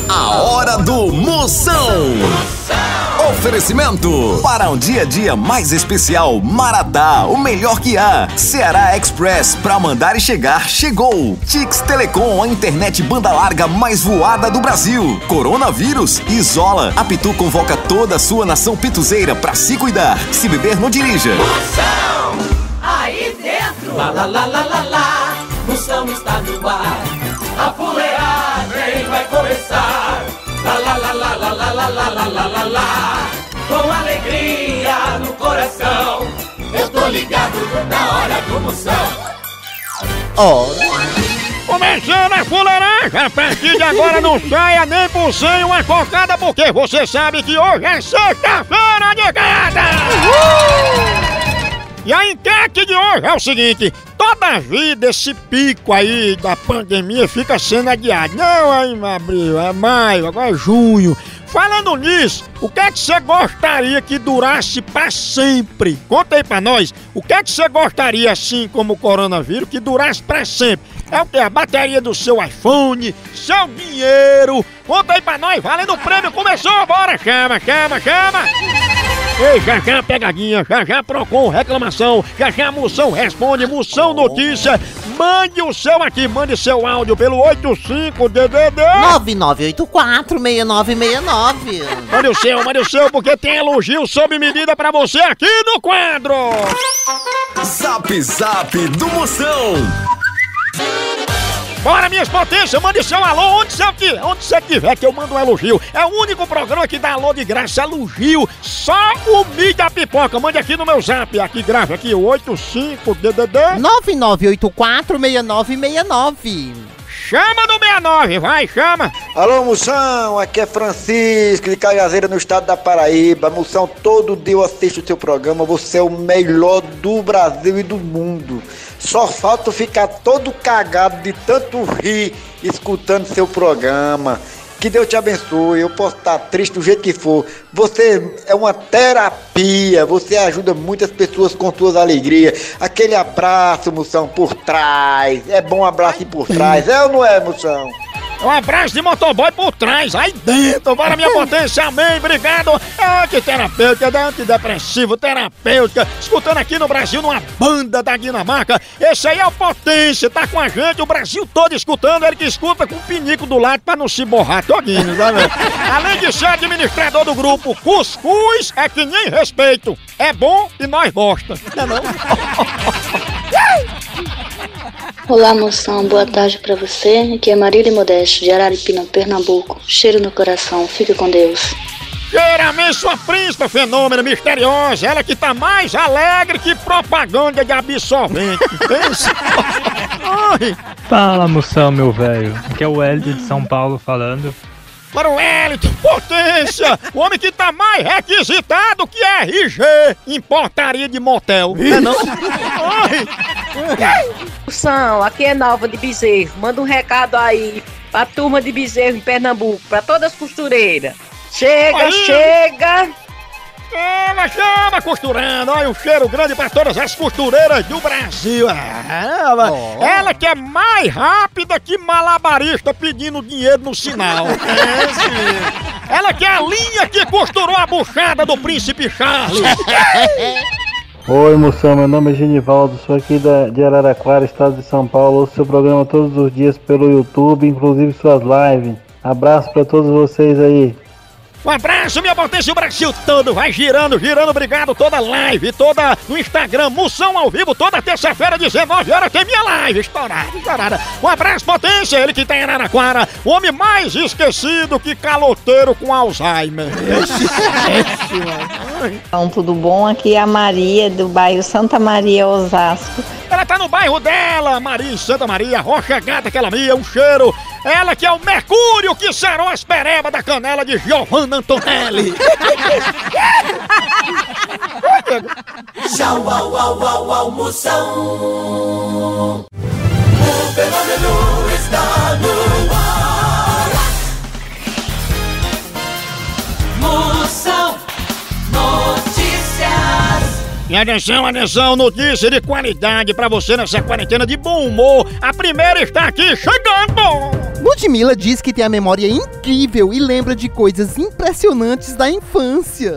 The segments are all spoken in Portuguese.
A hora do Moção. Oferecimento para um dia a dia mais especial. Maratá, o melhor que há. Ceará Express, pra mandar e chegar, chegou. Tix Telecom, a internet banda larga mais voada do Brasil. Coronavírus, isola. A Pitu convoca toda a sua nação pituzeira pra se cuidar. Se beber, não dirija. Moção, aí dentro. Lá, lá, lá, lá, lá, lá. Moção está no ar. A fuleagem vai começar. Lá, lá, lá, lá, lá, lá, lá, lá, lá, lá, lá. Com alegria no coração, eu tô ligado na hora do Moção. Começando a fuleiragem, a partir de agora não saia nem por sem uma cocada, porque você sabe que hoje é sexta-feira de gada! E a enquete de hoje é o seguinte: toda a vida esse pico aí da pandemia fica sendo adiado. Não é em abril, é maio, agora é junho. Falando nisso, o que é que você gostaria que durasse pra sempre? Conta aí pra nós, o que é que você gostaria, assim como o coronavírus, que durasse pra sempre? É o que? A bateria do seu iPhone, seu dinheiro? Conta aí pra nós, valendo o prêmio, começou, bora, chama! Ei, já pegadinha, já Procon, reclamação, já Moção responde, Moção notícia, mande o seu aqui, mande seu áudio pelo 85-DDD 9984-6969. Mande o seu, porque tem elogio sob medida pra você aqui no quadro. Zap Zap do Moção. Bora, minhas potências, mande seu alô onde você tiver que eu mando um elogio. É o único programa que dá alô de graça, elogio, só o Mídia Pipoca. Mande aqui no meu zap, aqui grave aqui, 85-DDD 9984-6969. Chama no 69, vai, chama. Alô, Moção, aqui é Francisco de Caiazeira, no estado da Paraíba. Moção, todo dia eu assisto o seu programa, você é o melhor do Brasil e do mundo. Só falta ficar todo cagado de tanto rir escutando seu programa. Que Deus te abençoe, eu posso estar triste do jeito que for. Você é uma terapia, você ajuda muitas pessoas com suas alegrias. Aquele abraço, Moção, por trás. É bom abraço por trás, é ou não é, Moção? Um abraço de motoboy por trás, aí dentro, bora minha potência, amém, obrigado. É antiterapêutica, antidepressivo, terapêutica, escutando aqui no Brasil, numa banda da Dinamarca. Esse aí é o Potência, tá com a gente, o Brasil todo escutando, ele que escuta com o pinico do lado pra não se borrar todinho, tá vendo? Além de ser administrador do grupo Cuscuz, é que nem respeito, é bom e nós gosta, não é não? Olá, Moção, boa tarde pra você. Aqui é Marília Modesto, de Araripina, Pernambuco. Cheiro no coração, fique com Deus. Cheiramente sua príncipe, fenômeno misteriosa, ela que tá mais alegre que propaganda de absorvente. Pensa. Fala, Moção, meu velho. Aqui é o Hélio de São Paulo falando. Para o Hélio, potência, o homem que tá mais requisitado que RG em portaria de motel. É não? Moção, aqui é Nova de Bezerro. Manda um recado aí pra turma de Bezerro em Pernambuco, pra todas as costureiras. Chega, aí. Chega! Ela chama costurando, olha um cheiro grande pra todas as costureiras do Brasil. Ela que é mais rápida que malabarista pedindo dinheiro no sinal. Ela que é a linha que costurou a buchada do Príncipe Charles. Oi, Moção, meu nome é Genivaldo, sou aqui de Araraquara, estado de São Paulo. Ouço seu programa todos os dias pelo YouTube, inclusive suas lives. Abraço pra todos vocês aí. Um abraço, minha potência, o Brasil todo vai girando, obrigado, toda live, toda no Instagram, Moção ao vivo, toda terça-feira, 19 horas, tem minha live, estourada. Um abraço, potência, ele que tá em Araraquara, o homem mais esquecido que caloteiro com Alzheimer. Então, tudo bom? Aqui é a Maria, do bairro Santa Maria, Osasco. Ela tá no bairro dela, Maria em Santa Maria, Rocha Gata, aquela minha, um cheiro. Ela que é o Mercúrio que sarou as perebas da canela de Giovanna Antonelli. Tchau, au, Moção. O fenômeno está no ar. Moção Notícias. E atenção, notícia de qualidade pra você nessa quarentena de bom humor. A primeira está aqui chegando. Ludmilla diz que tem a memória incrível e lembra de coisas impressionantes da infância.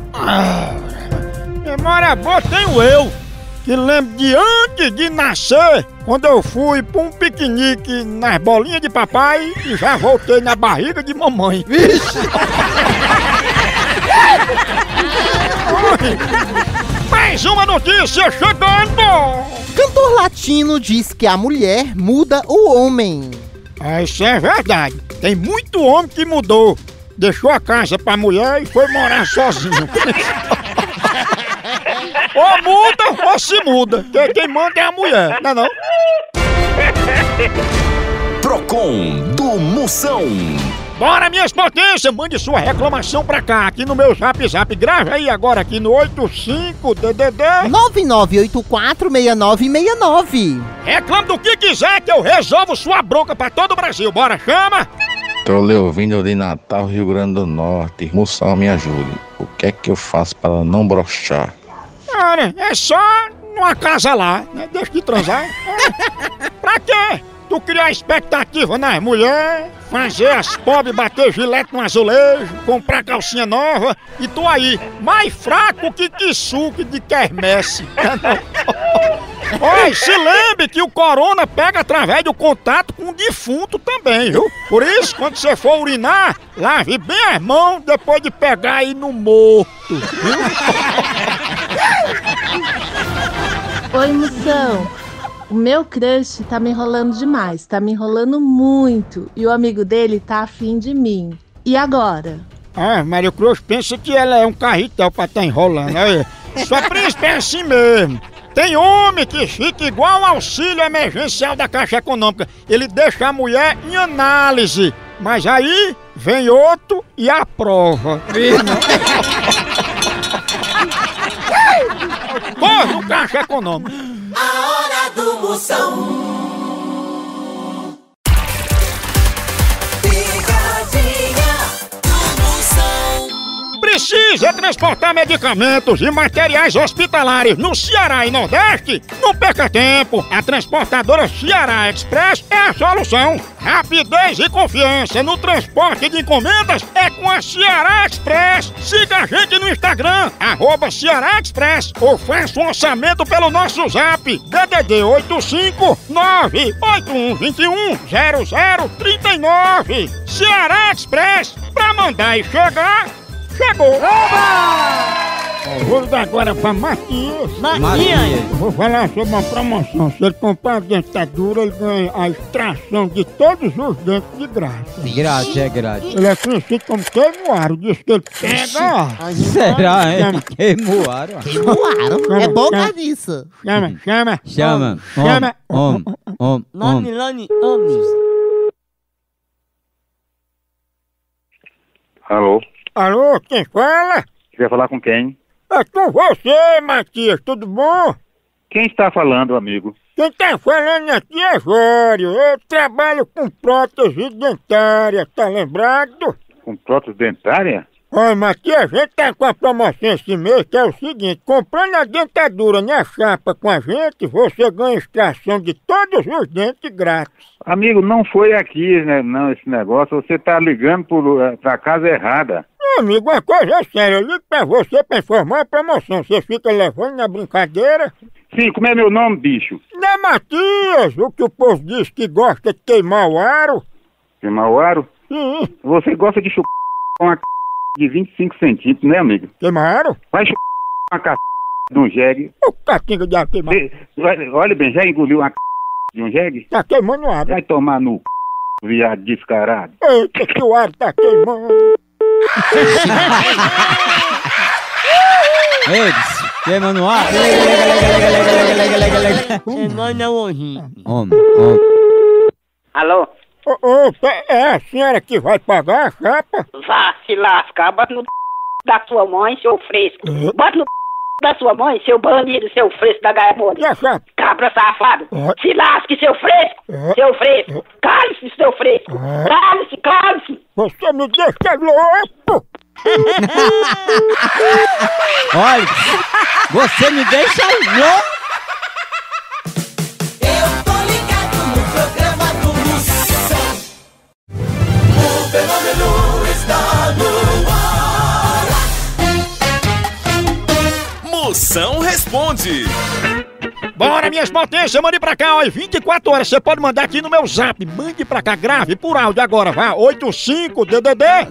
Memória boa tenho eu, que lembro de antes de nascer, quando eu fui pra um piquenique nas bolinhas de papai e já voltei na barriga de mamãe. Vixe! Mais uma notícia chegando! Cantor latino diz que a mulher muda o homem. Isso é verdade. Tem muito homem que mudou. Deixou a casa pra mulher e foi morar sozinho. Ou muda ou se muda. Quem manda é a mulher, não é não? Procon do Moção. Bora, minhas potências, mande sua reclamação pra cá, aqui no meu Zap. Grave aí agora aqui no 85-DDD 99846969. Reclame do que quiser que eu resolvo sua bronca pra todo o Brasil. Bora, chama! Tô lhe ouvindo de Natal, Rio Grande do Norte. Moção, me ajude. O que é que eu faço para não brochar? Cara, é só numa casa lá, né? Deixa de transar. Pra quê? Tu criar expectativa nas mulheres, fazer as pobres bater gilete no azulejo, comprar calcinha nova e tu aí, mais fraco que suco de quermesse. Olha, se lembre que o corona pega através do contato com o defunto também, viu? Por isso, quando você for urinar, lave bem as mãos depois de pegar aí no morto, viu? Oi, Moção. O meu crush tá me enrolando demais, tá me enrolando muito. E o amigo dele tá afim de mim. E agora? Maria Cruz pensa que ela é um carretel pra tá enrolando. Aí, sua príncipe é assim mesmo. Tem homem que fica igual ao auxílio emergencial da Caixa Econômica. Ele deixa a mulher em análise. Mas aí vem outro e aprova. Corre no Caixa Econômica. A hora do Moção. Precisa transportar medicamentos e materiais hospitalares no Ceará e Nordeste? Não perca tempo! A transportadora Ceará Express é a solução! Rapidez e confiança no transporte de encomendas é com a Ceará Express! Siga a gente no Instagram, @Ceará Express, ou faça um orçamento pelo nosso zap, DDD 859-8121-0039. Ceará Express, pra mandar e chegar, chegou! Eu vou dar agora pra Matias. Vou falar sobre uma promoção. Se ele comprar a dentadura, ele ganha a extração de todos os dentes de graça. Grátis, é grátis. Ele é conhecido como queimoaro. Diz que ele pega. Será, hein? Queimoaro. Queimoaro? É bom nisso. Chama. Alô? Alô, quem fala? Quer falar com quem? É com você, Matias, tudo bom? Quem está falando, amigo? Quem tá falando aqui é Jório. Eu trabalho com prótese dentária, tá lembrado? Com prótese dentária? Olha, Matias, a gente tá com a promoção esse mês que é o seguinte: comprando a dentadura na chapa com a gente, você ganha extração de todos os dentes grátis. Amigo, não foi aqui, né, não, esse negócio. Você tá ligando pra casa errada. Meu amigo, uma coisa é séria, eu ligo pra você pra informar a promoção. Você fica levando na brincadeira? Sim, como é meu nome, bicho? Não é Matias, o que o povo diz que gosta de queimar o aro. Queimar o aro? Sim. Você gosta de chupar uma de 25 centímetros, né, amigo? Queimar aro? Vai chupar uma de um jegue. O catinga de aro queimar. Olha bem, já engoliu uma de um jegue? Tá queimando o aro. Vai tomar no viado descarado. Eita, que o aro tá queimando. Eles, queima no ar. Alô? É a senhora que vai pagar a chapa? Vá se lascar, bota no da sua mãe, seu fresco. Bota no da sua mãe, seu bandido, seu fresco da gaimona. E a chapa? Cabra safado. Se lasque, seu fresco. Seu fresco. Cale-se, seu fresco. Cale-se. Você me deixa louco. Olha, você me deixa louco. Eu tô ligado no programa do Moção. cidade. Bora, minhas potências, mande pra cá, ó, 24 horas, você pode mandar aqui no meu zap, mande pra cá, grave por áudio agora, vá, 85-DDD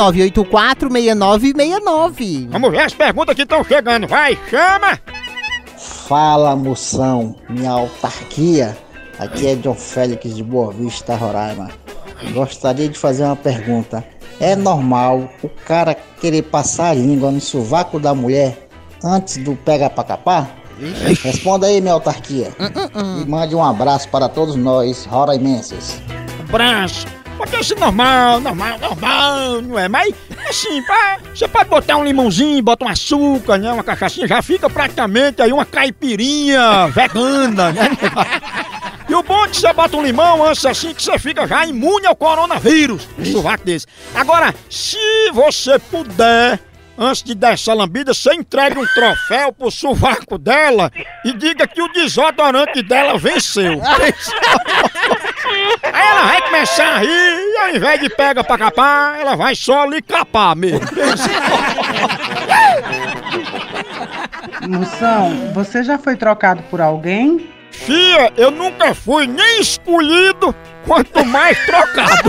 9984-6969. Vamos ver as perguntas que estão chegando, vai, chama! Fala, moção, minha autarquia, aqui é John Félix de Boa Vista, Roraima. Gostaria de fazer uma pergunta, é normal o cara querer passar a língua no sovaco da mulher antes do pega pra capar? Responda aí, minha autarquia. E mande um abraço para todos nós, roraimenses. Abraço. Porque isso é normal, não é? Mas, assim, você pode botar um limãozinho, bota um açúcar, né? Uma cachaçinha, já fica praticamente aí uma caipirinha vegana, né? E o bom é que você bota um limão antes assim, que você fica já imune ao coronavírus. Um sovaco desse. Agora, se você puder... Antes de dar essa lambida, você entrega um troféu pro sovaco dela e diga que o desodorante dela venceu. Aí ela vai começar a rir e ao invés de pega pra capar, ela vai só lhe capar mesmo. Moção, você já foi trocado por alguém? Fia, eu nunca fui nem escolhido, quanto mais trocado.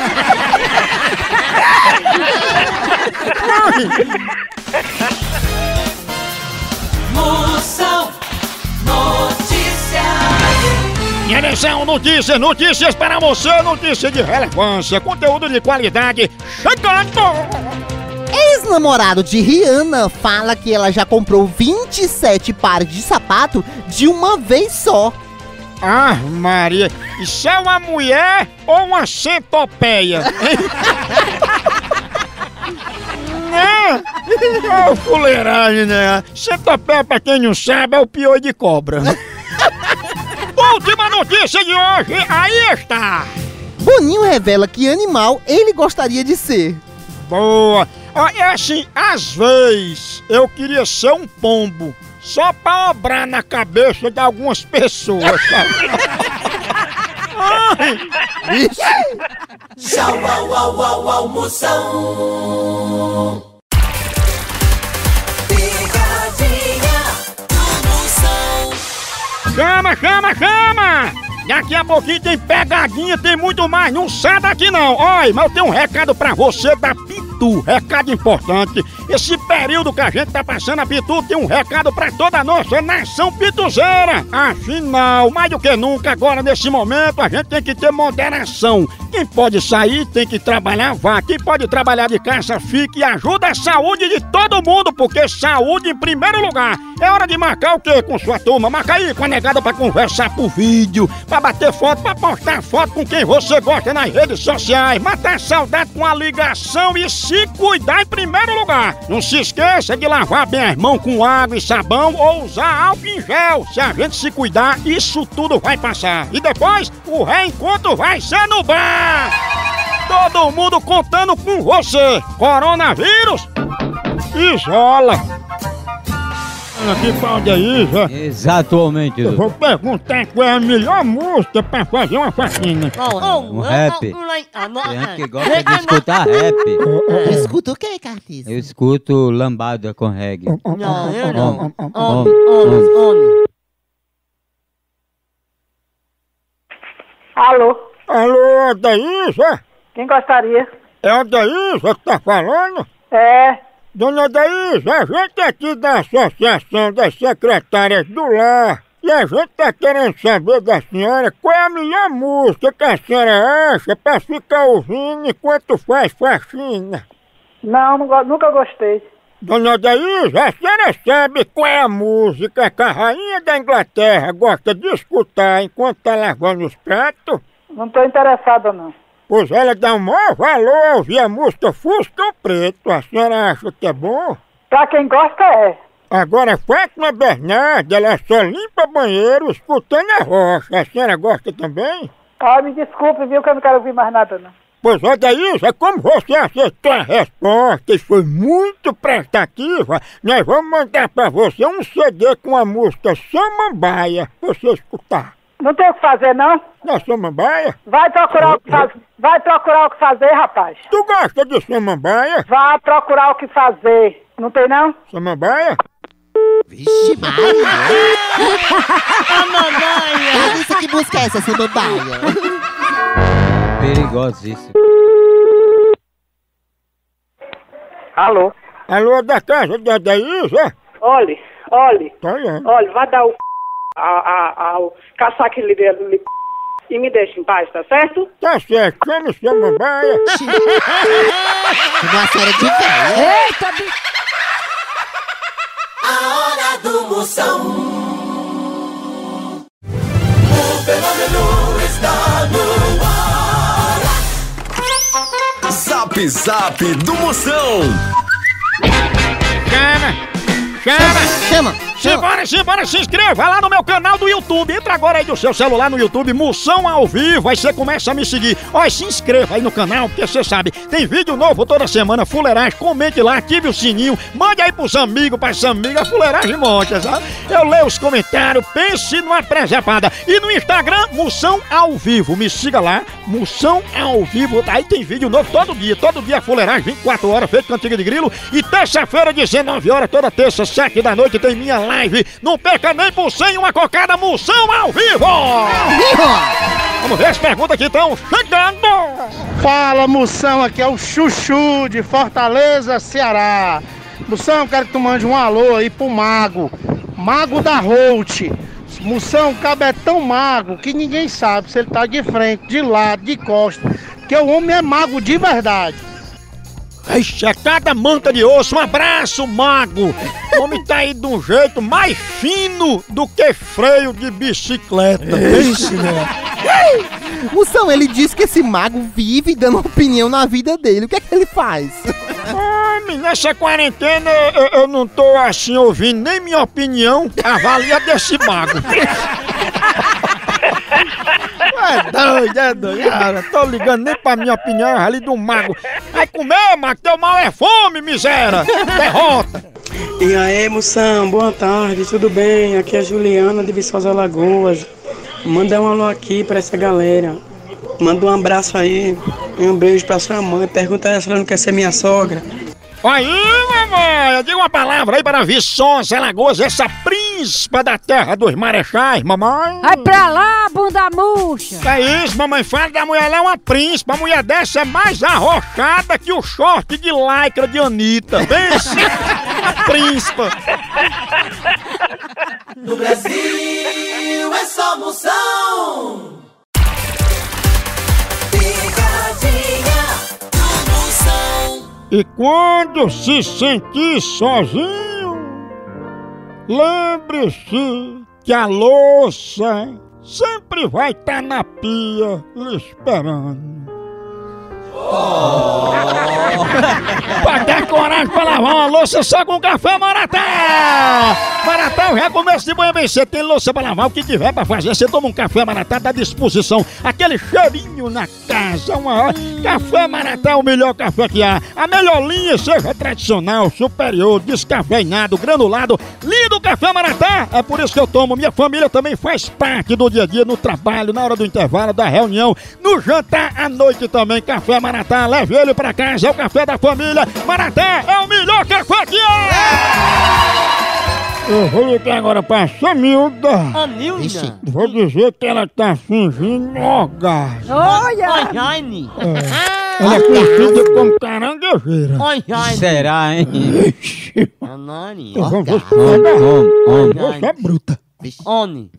Moção Notícias. Minha atenção, notícias para você, notícias de relevância, conteúdo de qualidade, chegando! Ex-namorado de Rihanna fala que ela já comprou 27 pares de sapato de uma vez só. Ah, Maria, isso é uma mulher ou uma centopeia? Né? Oh, fuleiragem, né? Centopeia, pra quem não sabe, é o pior de cobra. Última notícia de hoje, aí está! Boninho revela que animal ele gostaria de ser. Boa! É assim, às vezes eu queria ser um pombo, só pra obrar na cabeça de algumas pessoas, sabe? Tchau, au, Moção. Pegadinha do Moção. Chama! Daqui a pouquinho tem pegadinha, tem muito mais, não sai daqui não. Olha, mas eu tenho um recado pra você da Pitu, recado importante. Esse período que a gente tá passando, a Pitu tem um recado pra toda a nossa nação pituzeira. Afinal, mais do que nunca, agora nesse momento, a gente tem que ter moderação. Quem pode sair tem que trabalhar, vá. Quem pode trabalhar de casa, fique e ajuda a saúde de todo mundo, porque saúde em primeiro lugar. É hora de marcar o quê com sua turma? Marca aí com a negada pra conversar por vídeo, pra bater foto, pra postar foto com quem você gosta nas redes sociais, matar saudade com a ligação e se cuidar em primeiro lugar. Não se esqueça de lavar bem as mãos com água e sabão ou usar álcool em gel. Se a gente se cuidar, isso tudo vai passar. E depois, o reencontro vai ser no bar. Todo mundo contando com você. Coronavírus, isola. Aqui pra onde é isso? Exatamente. Eu vou perguntar qual é a melhor música pra fazer uma faxina. Um rap. Tem gente que gosta de escutar rap. Escuta o que, Cartis? Eu escuto lambada com reggae. Não, eu não. Alô? Alô, Adaísa? Quem gostaria? É a Adaísa que tá falando? É. Dona Adaísa, a gente é aqui da Associação das Secretárias do Lar e a gente tá querendo saber da senhora qual é a melhor música que a senhora acha pra ficar ouvindo enquanto faz faxina. Não, nunca gostei. Dona Adaísa, a senhora sabe qual é a música que a rainha da Inglaterra gosta de escutar enquanto tá lavando os pratos? Não tô interessada, não. Pois ela dá o maior valor a ouvir a música Fusca Preto. A senhora acha que é bom? Pra quem gosta, é. Agora, Fátima Bernardes, ela só limpa banheiro escutando a rocha. A senhora gosta também? Ah, me desculpe, viu, que eu não quero ouvir mais nada, não. Pois é, Daísa, como você acertou a resposta e foi muito prestativa, nós vamos mandar pra você um CD com a música Samambaia, pra você escutar. Não tem o que fazer, não? Na Samambaia? Vai procurar o que fazer. Vai procurar o que fazer, rapaz. Tu gosta de Samambaia? Vá procurar o que fazer. Não tem, não? Samambaia? Vixe, Maria! A mamãe! Eu disse que busca essa samambaia. Perigosíssimo. Alô? Alô, da casa da Isa? Olhe, Tá olhando. olhe, vai dar o ao caçar aquele dele e me deixa em paz, tá certo? Tá certo, chama samambaia. Uma série de velha. Eita, bicho! A hora do Moção. O fenômeno está no ar. Zap Zap do Moção. Chama! Simbora, se inscreva lá no meu canal do YouTube. Entra agora aí do seu celular no YouTube, Moção ao vivo, aí você começa a me seguir. Ó, se inscreva aí no canal, porque você sabe, tem vídeo novo toda semana, fuleiragem, comente lá, ative o sininho, mande aí pros amigos, pras amigas, fuleiragem monte, sabe? Eu leio os comentários, pense numa presepada. E no Instagram, Moção ao vivo, me siga lá, Moção ao vivo, aí tem vídeo novo todo dia fuleiragem, 24 horas, feito cantiga de grilo. E terça-feira, 19 horas, toda terça, 7 da noite, tem minha live. Não perca nem por 100 uma cocada, Moção ao vivo! Vamos ver as perguntas que estão chegando! Fala, Moção, aqui é o Chuchu de Fortaleza, Ceará. Moção, quero que tu mande um alô aí pro Mago da Holt. Moção, o cabo é tão mago que ninguém sabe se ele tá de frente, de lado, de costas, que o homem é mago de verdade. Ixi, é cada manta de osso. Um abraço, Mago! O homem tá aí de um jeito mais fino do que freio de bicicleta. Ixi, né? Moção, ele disse que esse mago vive dando opinião na vida dele. O que é que ele faz? Homem, nessa quarentena eu não tô assim ouvindo nem minha opinião. Avalia desse mago. É doido, cara. Tô ligando nem pra minha opinião, ali do mago. Vai comer, mago, teu mal é fome, miséria. Derrota. E aí, Moção, boa tarde, tudo bem? Aqui é a Juliana de Viçosa, Alagoas. Manda um alô aqui pra essa galera. Manda um abraço aí e um beijo pra sua mãe. Pergunta ela se ela não quer ser minha sogra. Aí, mamãe, diga uma palavra aí para Viçosa, Alagoas, essa príncipa da terra dos marechais, mamãe. Vai pra lá, bunda murcha. Que é isso, mamãe? Fala da mulher, ela é uma príncipa. A mulher dessa é mais arrochada que o short de lycra de Anitta. Pense, a príncipa. No Brasil é só Moção. Picadinha do Moção. E quando se sentir sozinho, lembre-se que a louça sempre vai estar na pia lhe esperando. Pra ter coragem pra lavar uma louça só com café Maratá! Maratá, já começa de manhã bem cedo, tem louça pra lavar, o que tiver pra fazer, você toma um café Maratá, dá disposição, aquele cheirinho na casa, uma hora. Café Maratá é o melhor café que há, a melhor linha, seja tradicional, superior, descafeinado, granulado, lindo café Maratá, é por isso que eu tomo, minha família também faz parte do dia a dia, no trabalho, na hora do intervalo, da reunião, no jantar, à noite também, café Maratá, leve ele pra casa, é o café da família, Maratá é o melhor café que há! Eu vou ligar agora pra Samilda. A Nilda? Vou dizer que ela tá fingindo orgasmo. Olha! Ela é conhecida como caranguejeira. Será, hein? Anani. Então vamos ver se vai dar. Você é bruta. Oni.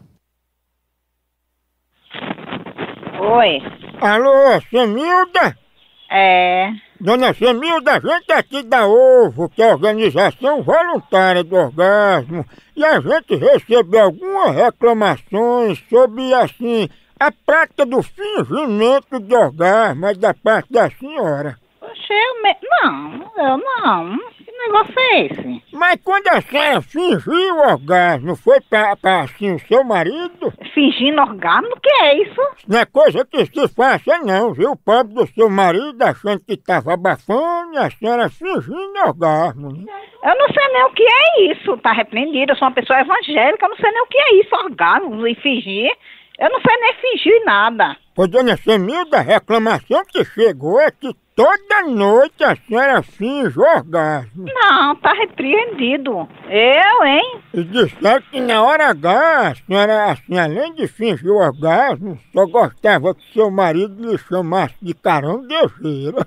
Oi. Alô, Samilda? É. Dona Samilda, a gente aqui da OVO, que é a Organização Voluntária do Orgasmo, e a gente recebeu algumas reclamações sobre, assim, a prática do fingimento de orgasmo é da parte da senhora. Oxe, eu não. Que negócio é esse? Mas quando a senhora fingiu o orgasmo, foi pra assim, o seu marido? Fingindo orgasmo? O que é isso? Não é coisa que se faça não, viu? O pobre do seu marido achando que tava abafando e a senhora fingindo orgasmo, né? Eu não sei nem o que é isso, tá repreendido. Eu sou uma pessoa evangélica, eu não sei nem o que é isso, orgasmo e fingir. Eu não sei nem fingir nada. Ô, dona Semilda, a reclamação que chegou é que toda noite a senhora finge orgasmo. Não, tá repreendido. Eu, hein? E disseram que na hora H, a senhora, assim, além de fingir o orgasmo, só gostava que seu marido lhe chamasse de caranguejeira.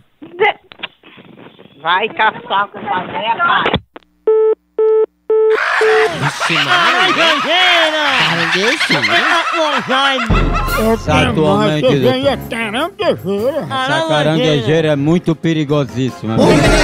Vai caçar com essa velha, pai. Atualmente, Essa caranguejeira é muito perigosíssima.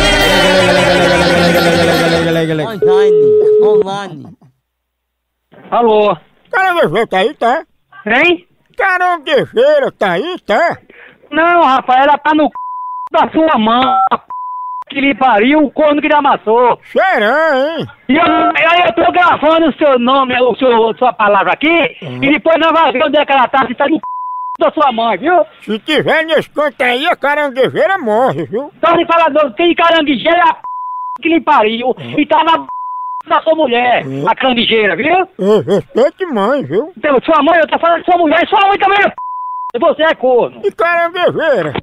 Online. Alô? Caranguejeira tá aí, tá? Hein? Caranguejeira tá aí, tá? Não, rapaz, ela tá no c... da sua mão. Que lhe pariu, o corno que lhe amassou. Será, hein? E aí eu tô gravando o seu nome, sua palavra aqui, e depois nós vamos ver onde é que ela tá, se tá no c... da sua mãe, viu? Se tiver nesse canto aí, a caranguejeira morre, viu? Então me fala, que caranguejeira é a p... que lhe pariu, e tá na p... da sua mulher, a caranguejeira, viu? Respeite mãe, viu? Então, sua mãe, eu tô falando de sua mulher, sua mãe também é p... e você é corno. E caranguejeira?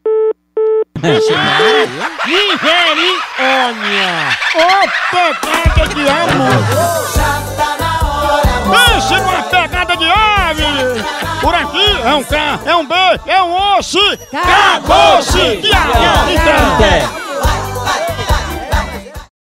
Nigeriônia! Ô, pegada de amor! Pense numa pegada de ave! Por aqui é um K, é um B, é um osso! Acabou-se! Que